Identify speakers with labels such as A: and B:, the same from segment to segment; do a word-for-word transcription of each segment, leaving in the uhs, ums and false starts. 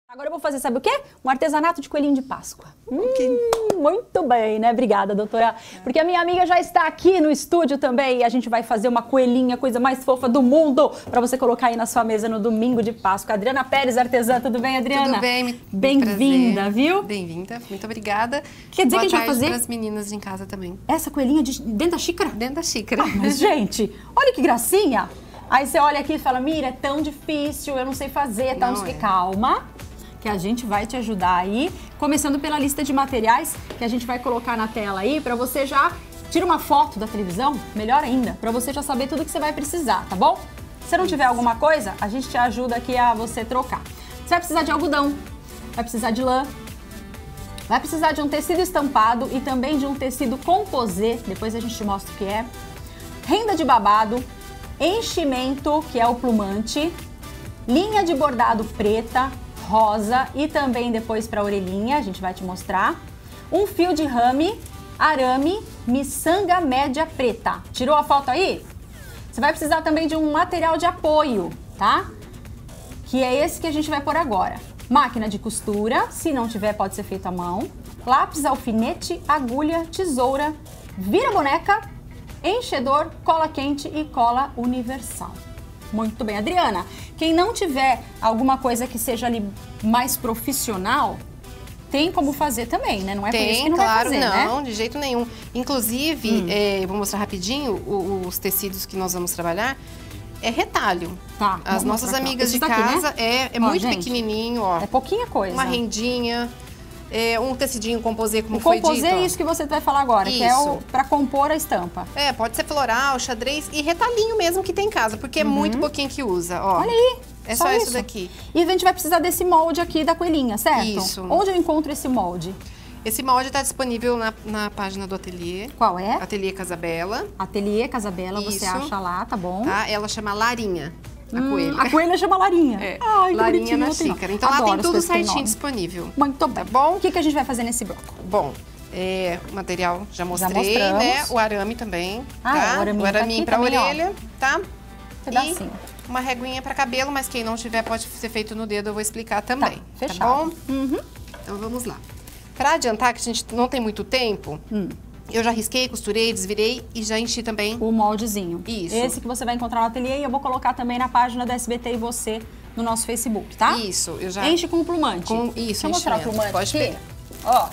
A: Agora eu vou fazer, sabe o quê? Um artesanato de coelhinho de Páscoa. Hum, muito bem, né? Obrigada, doutora. Porque a minha amiga já está aqui no estúdio também e a gente vai fazer uma coelhinha, coisa mais fofa do mundo, para você colocar aí na sua mesa no domingo de Páscoa. Adriana Pérez, artesã, tudo bem, Adriana?
B: Tudo bem,
A: bem-vinda, viu?
B: Bem-vinda, muito obrigada.
A: Quer dizer
B: Boa
A: que a gente vai
B: tarde
A: fazer
B: para as meninas de em casa também.
A: essa coelhinha de... dentro da xícara?
B: Dentro da xícara.
A: Ah, mas, gente, olha que gracinha. Aí você olha aqui e fala, Mira, é tão difícil, eu não sei fazer, tá? Não, não sei. É. Calma, que a gente vai te ajudar aí, começando pela lista de materiais que a gente vai colocar na tela aí, para você já tira uma foto da televisão, melhor ainda, para você já saber tudo que você vai precisar, tá bom? Se não tiver alguma coisa, a gente te ajuda aqui a você trocar. Você vai precisar de algodão, vai precisar de lã, vai precisar de um tecido estampado e também de um tecido composê, depois a gente te mostra o que é, renda de babado, enchimento, que é o plumante, linha de bordado preta, rosa e também depois para a orelhinha, a gente vai te mostrar. Um fio de rame, arame, miçanga média preta. Tirou a foto aí? Você vai precisar também de um material de apoio, tá? Que é esse que a gente vai pôr agora. Máquina de costura, se não tiver pode ser feito à mão. Lápis, alfinete, agulha, tesoura, vira-boneca, enchedor, cola quente e cola universal. Muito bem, Adriana, quem não tiver alguma coisa que seja ali mais profissional, tem como fazer também, né? Não é
B: tem,
A: por isso que não
B: claro,
A: vai fazer,
B: não,
A: né?
B: de jeito nenhum. Inclusive, hum. é, vou mostrar rapidinho o, os tecidos que nós vamos trabalhar. É retalho.
A: Tá.
B: As nossas amigas de
A: daqui,
B: casa,
A: né?
B: é, é
A: ó,
B: muito
A: gente,
B: pequenininho, ó.
A: É pouquinha coisa.
B: Uma rendinha. É, um tecidinho composê, como
A: o
B: foi dito.
A: O composê é isso que você vai falar agora,
B: isso.
A: que é o para compor a estampa.
B: É, pode ser floral, xadrez e retalhinho mesmo que tem em casa, porque uhum. é muito pouquinho que usa, ó.
A: Olha aí.
B: É só, só isso daqui.
A: E a gente vai precisar desse molde aqui da coelhinha, certo?
B: Isso.
A: Onde eu encontro esse molde?
B: Esse molde está disponível na, na página do ateliê.
A: Qual é?
B: Ateliê Casabella.
A: Ateliê Casabella,
B: isso.
A: Você acha lá, tá bom?
B: Tá? Ela chama Larinha. A
A: hum,
B: coelha.
A: A coelha chama Larinha.
B: É.
A: Ai,
B: Larinha na xícara. Então
A: Adoro
B: lá tem tudo certinho
A: tem
B: disponível.
A: Muito bem.
B: Tá bom?
A: O que, que a gente vai fazer nesse bloco?
B: Bom, é, o material já mostrei, já né? O arame também.
A: Ah,
B: tá?
A: o araminho,
B: o araminho
A: tá
B: pra
A: também,
B: orelha,
A: ó.
B: tá?
A: Pedacinho.
B: E uma reguinha pra cabelo, mas quem não tiver pode ser feito no dedo, eu vou explicar também.
A: Tá, fechado.
B: Tá bom?
A: Uhum.
B: Então vamos lá. Pra adiantar, que a gente não tem muito tempo, hum. eu já risquei, costurei, desvirei e já enchi também
A: o moldezinho.
B: Isso.
A: Esse que você vai encontrar no ateliê e eu vou colocar também na página da S B T e você no nosso Facebook, tá?
B: Isso, eu já...
A: Enche com o plumante.
B: Com... Isso,
A: Deixa eu mostrar o plumante
B: Pode
A: aqui.
B: pegar.
A: Ó,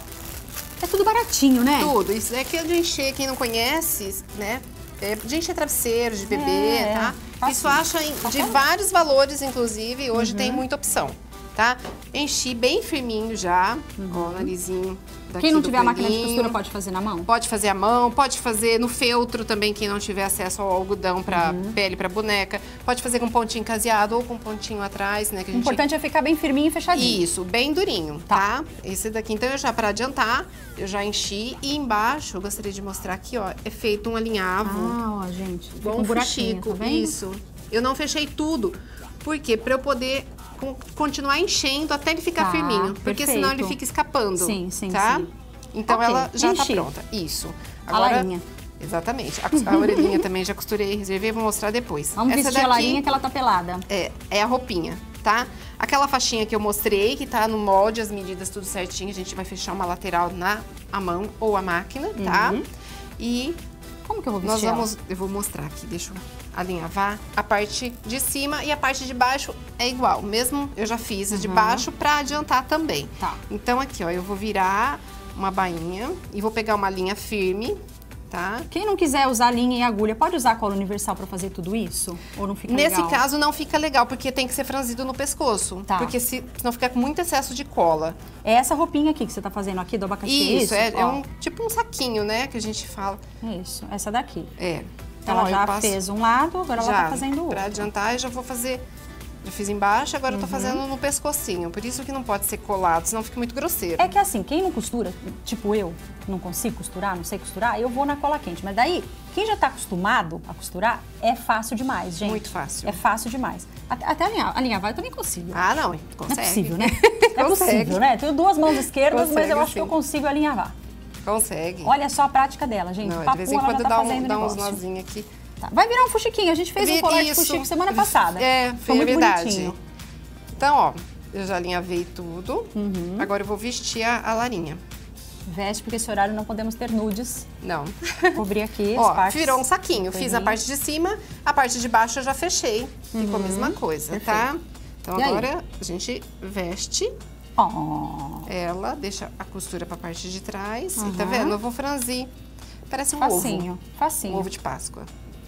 A: é tudo baratinho, né?
B: Tudo. Isso é que é de encher, quem não conhece, né? É de encher travesseiro, de bebê,
A: é,
B: tá?
A: É.
B: Isso acha em, de vários valores, inclusive, hoje uhum. tem muita opção. Tá? Enchi bem firminho já, uhum. ó, o narizinho daqui.
A: Quem não tiver
B: coelhinho.
A: a máquina de costura pode fazer na mão?
B: Pode fazer à mão, pode fazer no feltro também, quem não tiver acesso ao algodão para uhum. pele, para boneca. Pode fazer com pontinho caseado ou com pontinho atrás, né? Que a gente...
A: O importante é ficar bem firminho e fechadinho.
B: Isso, bem durinho, tá? tá? Esse daqui, então, eu já, para adiantar, eu já enchi. E embaixo, eu gostaria de mostrar aqui, ó, é feito um alinhavo.
A: Ah, ó, gente.
B: Igual um fuxico, tá isso. Eu não fechei tudo, porque para eu poder... continuar enchendo até ele ficar
A: tá,
B: firminho, porque
A: perfeito.
B: senão ele fica escapando.
A: Sim, sim,
B: tá?
A: sim.
B: Então
A: okay,
B: ela já
A: enchi.
B: tá pronta. Isso.
A: Agora, a larinha.
B: Exatamente. A, a orelhinha também já costurei, reservei, vou mostrar depois.
A: Vamos
B: Essa
A: vestir
B: daqui,
A: a larinha que ela tá pelada.
B: É, é a roupinha, tá? Aquela faixinha que eu mostrei, que tá no molde, as medidas tudo certinho, a gente vai fechar uma lateral na a mão ou a máquina, tá?
A: Uhum.
B: E...
A: como que eu vou vestir
B: Nós vamos, ela? Eu vou mostrar aqui, deixa eu alinhavar. A parte de cima e a parte de baixo é igual, mesmo eu já fiz a uhum. de baixo pra adiantar também.
A: Tá.
B: Então aqui, ó, eu vou virar uma bainha e vou pegar uma linha firme, tá?
A: Quem não quiser usar linha e agulha, pode usar a cola universal pra fazer tudo isso? Ou não fica
B: Nesse
A: legal?
B: caso não fica legal, porque tem que ser franzido no pescoço.
A: Tá.
B: Porque se, senão fica com muito excesso de cola.
A: É essa roupinha aqui que você tá fazendo aqui do abacaxi,
B: isso,
A: é isso?
B: É, é um, tipo um saquinho, né, que a gente fala.
A: É isso, essa daqui.
B: É.
A: Então, ela já passo... fez um lado, agora já, ela tá fazendo o outro.
B: Pra adiantar, eu já vou fazer... Já fiz embaixo, agora uhum. eu tô fazendo no pescocinho. Por isso que não pode ser colado, senão fica muito grosseiro.
A: É que assim, quem não costura, tipo eu, não consigo costurar, não sei costurar, eu vou na cola quente. Mas daí, quem já tá acostumado a costurar, é fácil demais, gente.
B: Muito fácil.
A: É fácil demais. Até, até alinhar, alinhavar eu também consigo.
B: Ah, não, consegue.
A: Não é possível, né? É possível, né? Tenho duas mãos esquerdas, consegue, mas eu acho sim. que eu consigo alinhavar.
B: Consegue.
A: Olha só a prática dela, gente.
B: Não,
A: Papu,
B: de vez em quando
A: tá
B: dá, um, dá uns nozinhos aqui.
A: Tá. Vai virar um fuxiquinho. A gente fez um colar de fuxico semana passada.
B: É,
A: foi muito
B: verdade.
A: bonitinho.
B: Então, ó, Eu já alinhavei tudo.
A: Uhum.
B: Agora eu vou vestir a, a Larinha.
A: Veste, porque esse horário não podemos ter nudes.
B: Não.
A: Cobrir aqui
B: Ó,
A: as partes.
B: virou um saquinho. Fiz a parte de cima, a parte de baixo eu já fechei.
A: Uhum.
B: Ficou a mesma coisa,
A: Perfeito.
B: tá? Então
A: E
B: agora
A: aí?
B: a gente veste
A: Oh.
B: ela, deixa a costura pra parte de trás.
A: Uhum.
B: E tá vendo? Eu vou franzir. Parece um
A: Facinho,
B: ovo.
A: facinho.
B: Um ovo de Páscoa.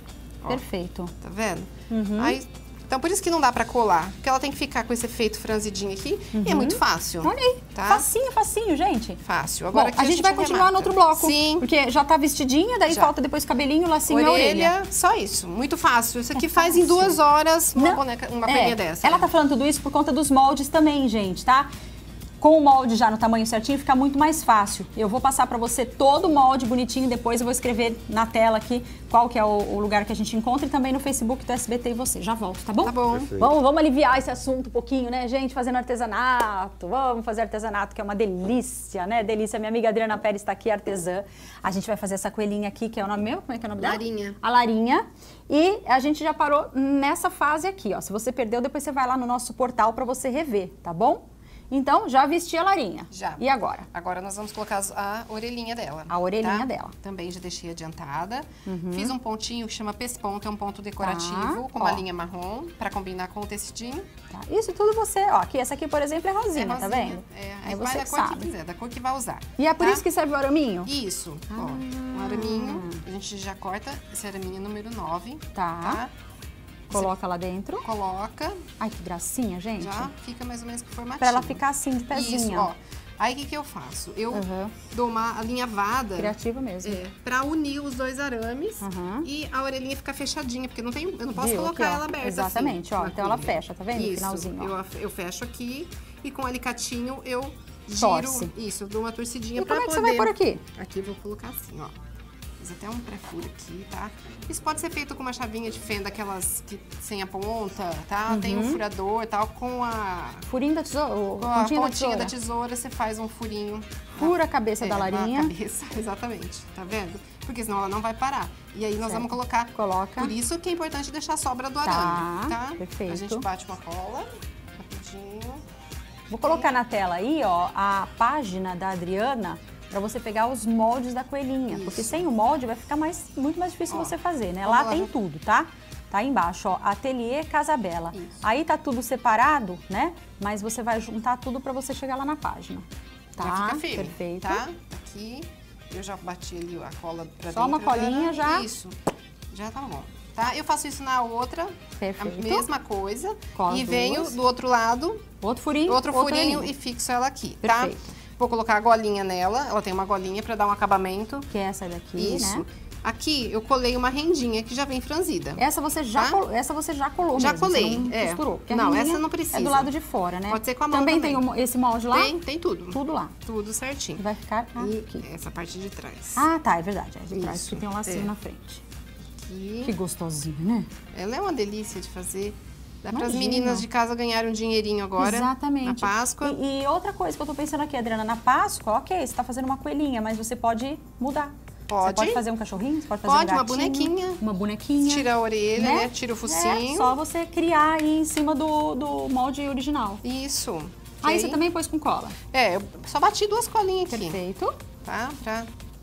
B: Ó,
A: Perfeito.
B: tá vendo?
A: Uhum.
B: Aí, então por isso que não dá pra colar. Porque ela tem que ficar com esse efeito franzidinho aqui. E é muito fácil.
A: Olha aí,
B: Tá?
A: facinho, facinho, gente.
B: Fácil. Agora
A: Bom,
B: aqui
A: a gente vai continuar no
B: remata.
A: outro bloco.
B: Sim.
A: Porque já tá vestidinha, daí
B: Já.
A: falta depois cabelinho, lacinho e a orelha.
B: Orelha, só isso. Muito fácil. Isso aqui
A: É
B: faz em
A: fácil.
B: duas horas uma
A: Não.
B: boneca, uma
A: É,
B: coelhinha dessa.
A: Ela tá falando tudo isso por conta dos moldes também, gente, tá? Com o molde já no tamanho certinho, fica muito mais fácil. Eu vou passar pra você todo o molde bonitinho, depois eu vou escrever na tela aqui qual que é o, o lugar que a gente encontra e também no Facebook do S B T e você. Já volto, tá bom?
B: Tá bom.
C: Perfeito.
A: Vamos, vamos aliviar esse assunto um pouquinho, né, gente? Fazendo artesanato. Vamos fazer artesanato, que é uma delícia, né? Delícia. Minha amiga Adriana Pérez está aqui, artesã. A gente vai fazer essa coelhinha aqui, que é o nome meu? Como é que é o nome dela?
B: Larinha.
A: A Larinha. E a gente já parou nessa fase aqui, ó. Se você perdeu, depois você vai lá no nosso portal para você rever, tá bom? Então, já vesti a Larinha.
B: Já.
A: E agora?
B: Agora nós vamos colocar as- a orelhinha dela.
A: A orelhinha
B: tá?
A: dela.
B: Também já deixei adiantada. Fiz um pontinho que chama pesponto, é um ponto decorativo
A: Tá.
B: com uma
A: Ó.
B: linha marrom pra combinar com o tecidinho.
A: Tá. Isso tudo você, ó. Aqui, essa aqui, por exemplo, é rosinha,
B: É
A: tá
B: rosinha.
A: vendo?
B: É,
A: Aí
B: vai
A: você
B: da
A: que
B: cor que
A: sabe.
B: quiser, da cor que vai usar.
A: E é por
B: tá?
A: isso que serve o araminho?
B: Isso, ó, um araminho, a gente já corta esse araminho número nove,
A: Tá.
B: tá?
A: Coloca lá dentro.
B: Coloca,
A: Ai, que gracinha, gente.
B: já fica mais ou menos com o formatinho.
A: Pra ela ficar assim, de pezinho.
B: Isso, ó. Aí o que que eu faço? Eu
A: Uhum.
B: dou uma alinhavada
A: Criativa mesmo.
B: é, pra unir os dois arames
A: Uhum.
B: e a orelhinha ficar fechadinha, porque não tem, eu não posso
A: Viu?
B: colocar
A: Aqui, ó.
B: ela aberta
A: Exatamente,
B: assim,
A: ó.
B: na
A: Então ela
B: cuia.
A: fecha, tá vendo? No
B: Isso,
A: finalzinho, ó.
B: eu, af- eu fecho aqui e com o alicatinho eu giro.
A: Torce.
B: Isso, eu dou uma torcidinha
A: E
B: pra
A: como é que você
B: poder...
A: vai por aqui?
B: Aqui eu vou colocar assim, ó. Fiz até um pré-furo aqui, tá? Isso pode ser feito com uma chavinha de fenda, aquelas que sem a ponta, tá? Tem
A: Uhum.
B: um furador e tal, com a,
A: Furinho da tesoura, o
B: com a
A: pontinha,
B: pontinha
A: da
B: da
A: tesoura.
B: tesoura, você faz um furinho.
A: Fura a cabeça
B: É,
A: da
B: na
A: Larinha.
B: cabeça, exatamente, tá vendo? Porque senão ela não vai parar. E aí nós
A: Certo.
B: vamos colocar...
A: Coloca.
B: Por isso que é importante deixar a sobra do
A: Tá,
B: arame, tá?
A: perfeito.
B: A gente bate uma cola, rapidinho.
A: Vou colocar na tela aí, ó, a página da Adriana pra você pegar os moldes da coelhinha.
B: Isso.
A: Porque sem o molde vai ficar mais, muito mais difícil
B: Ó,
A: você fazer, né?
B: vamos
A: Lá
B: lá,
A: tem
B: já-
A: tudo, tá? Tá aí embaixo, ó, Ateliê Casabella.
B: Isso.
A: Aí tá tudo separado, né? Mas você vai juntar tudo pra você chegar lá na página. Tá?
B: Já fica firme,
A: Perfeito.
B: tá? Aqui, eu já bati ali a cola pra
A: Só uma
B: dentro do
A: colinha
B: arame.
A: já?
B: Isso, já tá bom. Tá? Eu faço isso na outra,
A: Perfeito.
B: a mesma coisa.
A: Com as
B: e venho
A: duas.
B: do outro lado,
A: Outro furinho,
B: outro furinho
A: orelhinha.
B: e fixo ela aqui, tá?
A: Perfeito.
B: Vou colocar a golinha nela, ela tem uma golinha pra dar um acabamento.
A: Que é essa daqui,
B: Isso.
A: né?
B: Aqui eu colei uma rendinha que já vem franzida.
A: Essa você já,
B: Tá?
A: colo- essa você já colou
B: Já
A: mesmo, você
B: colei,
A: não
B: é.
A: costurou. Porque a
B: Não,
A: rendinha
B: essa não precisa.
A: É do lado de fora, né?
B: Pode ser com a mão
A: Também,
B: também.
A: tem o mo- esse molde lá?
B: Tem, tem tudo.
A: Tudo lá.
B: Tudo certinho.
A: E vai ficar
B: E
A: aqui.
B: essa parte de trás.
A: Ah, tá, é verdade. É de trás,
B: Isso,
A: que tem um lacinho
B: é.
A: na frente.
B: Aqui.
A: Que gostosinho, né?
B: Ela é uma delícia de fazer. Dá para as
A: Imagina.
B: meninas de casa ganharem um dinheirinho agora.
A: Exatamente.
B: Na Páscoa.
A: E, e outra coisa que eu tô pensando aqui, Adriana, na Páscoa, ok, você tá fazendo uma coelhinha, mas você pode mudar. Você
B: Pode.
A: pode fazer um cachorrinho, você pode fazer
B: Pode,
A: um
B: uma
A: gatinho,
B: bonequinha.
A: Uma bonequinha.
B: Tira a orelha, né? Tira o focinho.
A: É só você criar aí em cima do, do molde original.
B: Isso.
A: Aí
B: Ok?
A: você também pôs com cola.
B: É, eu só bati duas colinhas aqui.
A: Perfeito.
B: Tá? Pra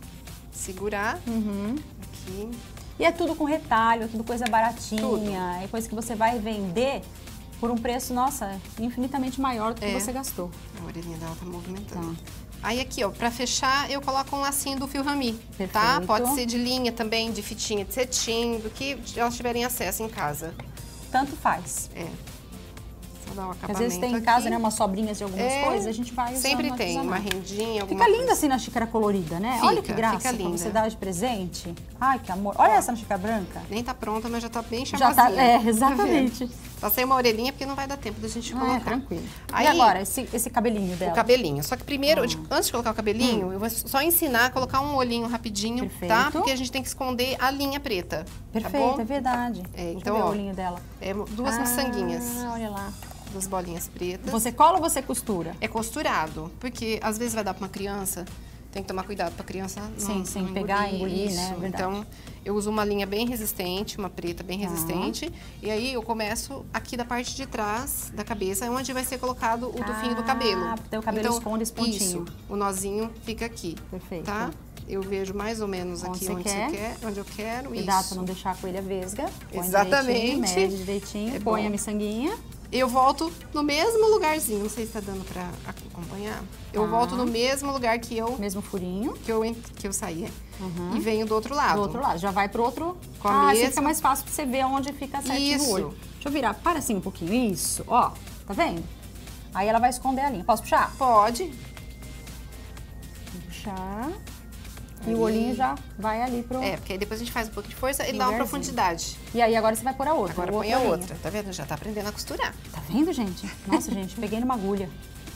B: segurar.
A: Uhum.
B: Aqui.
A: E é tudo com retalho, tudo coisa baratinha. É coisa que você vai vender por um preço, nossa, infinitamente maior do que
B: É.
A: você gastou.
B: A orelhinha dela tá movimentando.
A: Tá.
B: Aí aqui, ó, pra fechar, eu coloco um lacinho do fio rami, tá?
A: Perfeito.
B: Pode ser de linha também, de fitinha de cetim, do que elas tiverem acesso em casa.
A: Tanto faz.
B: É. Só dar um
A: Porque
B: acabamento
A: às vezes tem em
B: aqui.
A: casa, né, umas sobrinhas de algumas
B: É,
A: coisas, a gente vai usando
B: Sempre
A: no
B: tem uma
A: artesanato.
B: rendinha, alguma
A: Fica linda
B: coisa.
A: assim na xícara colorida, né?
B: Fica,
A: Olha que graça,
B: fica
A: pra
B: linda.
A: você dar de presente. Ai, que amor. Olha essa na xícara branca.
B: Nem tá pronta, mas já tá bem
A: Já
B: charmosinha.
A: tá, é, exatamente.
B: Passei uma orelhinha porque não vai dar tempo da gente
A: Ah,
B: colocar.
A: é, tranquilo.
B: Aí,
A: E agora, esse, esse cabelinho dela?
B: o cabelinho. Só que primeiro,
A: Ah.
B: de- antes de colocar o cabelinho, eu vou só ensinar a colocar um olhinho rapidinho,
A: Perfeito.
B: tá? Porque a gente tem que esconder a linha preta,
A: Perfeito,
B: tá bom?
A: é verdade.
B: É,
A: Deixa
B: então,
A: eu ver
B: ó,
A: o olhinho dela.
B: É duas
A: Ah,
B: miçanguinhas,
A: olha lá.
B: duas bolinhas pretas.
A: Você cola ou você costura?
B: É costurado, porque às vezes vai dar pra uma criança, Tem que tomar cuidado pra criança não,
A: Sim, sem
B: não
A: pegar, engolir,
B: isso.
A: né? Verdade.
B: Então, eu uso uma linha bem resistente, uma preta bem resistente. E aí, eu começo aqui da parte de trás da cabeça, onde vai ser colocado o tufinho
A: ah,
B: do cabelo.
A: Então, o cabelo
B: então,
A: esconde esse pontinho.
B: Isso, o nozinho fica aqui.
A: Perfeito.
B: Tá? Eu vejo mais ou menos
A: onde
B: aqui
A: você
B: onde
A: quer.
B: você quer, onde eu quero.
A: Cuidado
B: isso.
A: pra não deixar a coelha vesga. Põe
B: Exatamente.
A: direitinho, mede direitinho,
B: É
A: põe
B: bom.
A: a miçanguinha.
B: Eu volto no mesmo lugarzinho, não sei se tá dando pra acompanhar. Eu
A: Tá.
B: volto no mesmo lugar que eu,
A: Mesmo furinho.
B: que eu, que eu saí.
A: Uhum.
B: E venho do outro lado.
A: Do outro lado. Já vai pro outro.
B: Com a
A: ah, assim
B: mesma-
A: fica mais fácil pra você ver onde fica certinho
B: Isso.
A: o olho. Deixa eu virar. Para assim um pouquinho. Isso. Ó. Tá vendo? Aí ela vai esconder a linha. Posso puxar?
B: Pode.
A: Vou puxar. E
B: Aí.
A: o olhinho já vai ali pro...
B: É, porque aí depois a gente faz um pouco de força e dá uma
A: Lugarzinho.
B: profundidade.
A: E aí agora você vai pôr a outra.
B: Agora
A: o
B: põe a
A: outro
B: outra, tá vendo? Já tá aprendendo a costurar.
A: Tá vendo, gente? Nossa, gente, peguei numa agulha.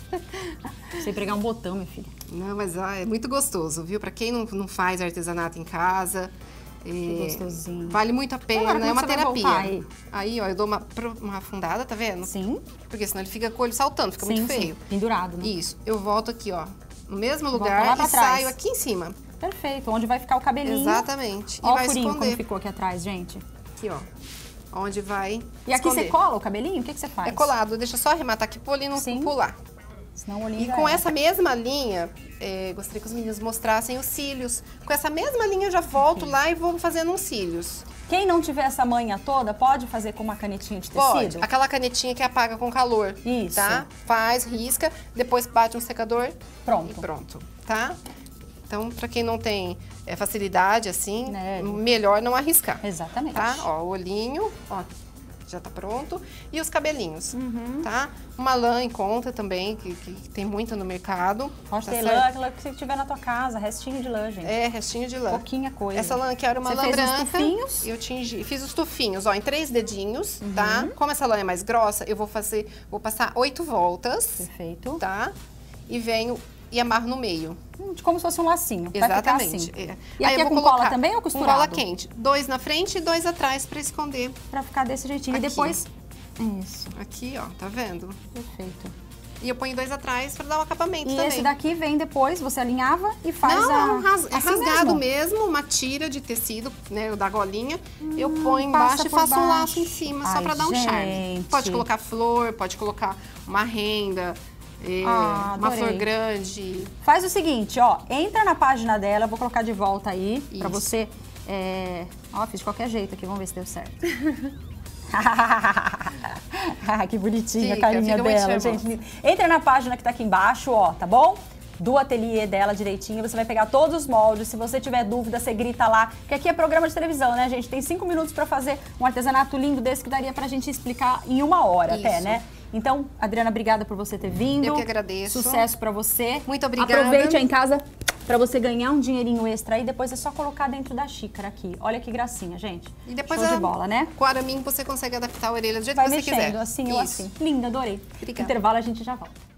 A: Sei pregar um botão, minha filha.
B: Não, mas ah, é muito gostoso, viu? Pra quem não, não faz artesanato em casa, é,
A: gostosinho.
B: vale muito a pena,
A: Agora, como
B: é uma
A: você vai
B: terapia.
A: voltar aí?
B: Aí, ó, eu dou uma, pro- uma afundada, tá vendo?
A: Sim.
B: Porque senão ele fica com o olho saltando, fica
A: sim,
B: muito
A: sim.
B: feio.
A: Pendurado, né?
B: Isso, eu volto aqui, ó, no mesmo
A: Volta
B: lugar
A: lá pra
B: e
A: trás.
B: saio aqui em cima.
A: Perfeito. Onde vai ficar o cabelinho.
B: Exatamente.
A: Ó
B: e
A: o
B: vai
A: furinho
B: esconder.
A: como ficou aqui atrás, gente.
B: Aqui, ó. Onde vai
A: E aqui
B: esconder.
A: você cola o cabelinho? O que, que você faz?
B: É colado, deixa eu só arrematar aqui pro olhinho não
A: Sim.
B: pular.
A: Senão o olhinho
B: E
A: já
B: com
A: era.
B: essa mesma linha, é, gostaria que os meninos mostrassem os cílios. Com essa mesma linha eu já volto lá e vou fazendo uns cílios.
A: Quem não tiver essa manha toda, pode fazer com uma canetinha de tecido?
B: Pode. Aquela canetinha que apaga com calor.
A: Isso.
B: Tá? Faz, risca, depois bate um secador
A: Pronto.
B: e pronto. Tá? Então, pra quem não tem é, facilidade, assim,
A: Né?
B: melhor não arriscar.
A: Exatamente.
B: Tá? Ó, o olhinho, ó, já tá pronto. E os cabelinhos,
A: Uhum.
B: tá? Uma lã em conta também, que, que tem muita no mercado.
A: Pode
B: tá
A: ter
B: certo?
A: lã, aquela que você tiver na tua casa, restinho de lã, gente.
B: É, restinho de lã.
A: Pouquinha coisa.
B: Essa lã aqui era uma
A: Você
B: lã
A: fez os
B: branca.
A: tufinhos?
B: Eu tingi, fiz os tufinhos, ó, em três dedinhos,
A: Uhum.
B: tá? Como essa lã é mais grossa, eu vou fazer, vou passar oito voltas,
A: Perfeito.
B: tá? E venho e amarro no meio.
A: Hum, Como se fosse um lacinho.
B: Exatamente.
A: Vai ficar assim.
B: é.
A: E
B: Aí
A: aqui
B: eu
A: é
B: vou
A: com cola
B: colocar
A: também ou
B: com
A: costurado?
B: cola quente. Dois na frente e dois atrás pra esconder.
A: Pra ficar desse jeitinho.
B: Aqui.
A: E depois... Isso.
B: Aqui, ó, tá vendo?
A: Perfeito.
B: E eu ponho dois atrás pra dar um acabamento
A: E
B: também.
A: esse daqui vem depois, você alinhava e faz
B: Não,
A: a...
B: é, um ras- é
A: assim
B: rasgado
A: mesmo.
B: mesmo? uma tira de tecido, né, o da golinha. eu ponho
A: passa
B: embaixo e
A: por
B: faço um laço
A: baixo.
B: em cima, só
A: Ai,
B: pra dar um charme.
A: gente.
B: Pode colocar flor, pode colocar uma renda, é,
A: Ah,
B: uma
A: adorei.
B: flor grande.
A: Faz o seguinte, ó, entra na página dela, eu vou colocar de volta aí, pra
B: Isso.
A: você... É... Ó, fiz de qualquer jeito aqui, vamos ver se deu certo. Que bonitinha
B: Fica,
A: a carinha
B: fica muito
A: dela,
B: charmosa.
A: gente. Entra na página que tá aqui embaixo, ó, tá bom? Do ateliê dela direitinho, você vai pegar todos os moldes. Se você tiver dúvida, você grita lá, que aqui é programa de televisão, né, gente? Tem cinco minutos pra fazer um artesanato lindo desse que daria pra gente explicar em uma hora até,
B: Isso.
A: né? Então, Adriana, obrigada por você ter vindo.
B: Eu que agradeço.
A: Sucesso pra você.
B: Muito obrigada.
A: Aproveite aí em casa pra você ganhar um dinheirinho extra aí, depois é só colocar dentro da xícara aqui. Olha que gracinha, gente.
B: E depois
A: Show
B: a-
A: de bola, né?
B: Com o araminho você consegue adaptar a orelha do jeito
A: Vai
B: que você
A: mexendo
B: quiser.
A: assim ou
B: Isso.
A: assim. Linda, adorei.
B: Obrigada.
A: Intervalo, a gente já volta.